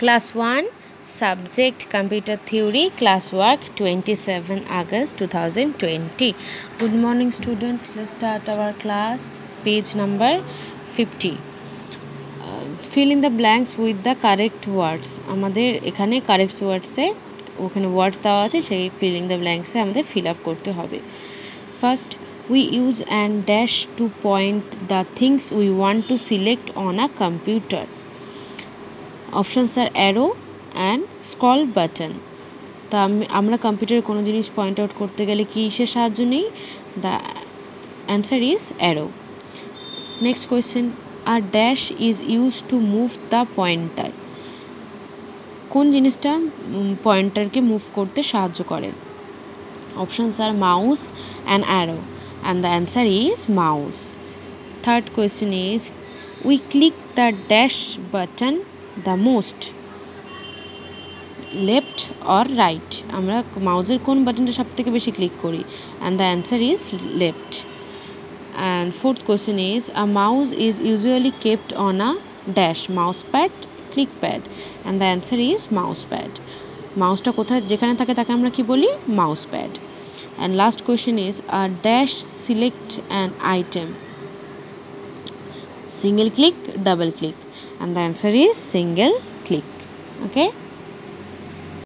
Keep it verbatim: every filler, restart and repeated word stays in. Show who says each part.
Speaker 1: Class one, Subject Computer Theory, Class Work, twenty-seventh August two thousand twenty. Good morning student, let's start our class. Page number fifty. Uh, fill in the blanks with the correct words. আমাদের এখানে correct words এ ওখানে words দেওয়া আছে, সেই fill in the blanks এ আমাদের fill up করতে হবে. First, we use and dash to point the things we want to select on a computer. Options are arrow and scroll button. তা আমরা কম্পিউটারে কোনো জিনিস পয়েন্ট আউট করতে গেলে কি কিসের সাহায্য নেই? The answer is arrow. Next question, a dash is used to move the pointer. কোন জিনিসটা পয়েন্টারকে মুভ করতে সাহায্য করে? Options are mouse and arrow, and the answer is mouse. Third question is, we click the dash button the most, left or right? আমরা মাউসের কোন বাটনটা সবথেকে বেশি ক্লিক করি? and the answer is left. And fourth question is, a mouse is usually kept on a dash, mouse pad, click pad, and the answer is mouse pad. মাউসটা কোথায় যেখানে থাকে তাকে আমরা কি বলি? mouse pad. And last question is, a dash select an item, single click, double click, and the answer is single click. Okay.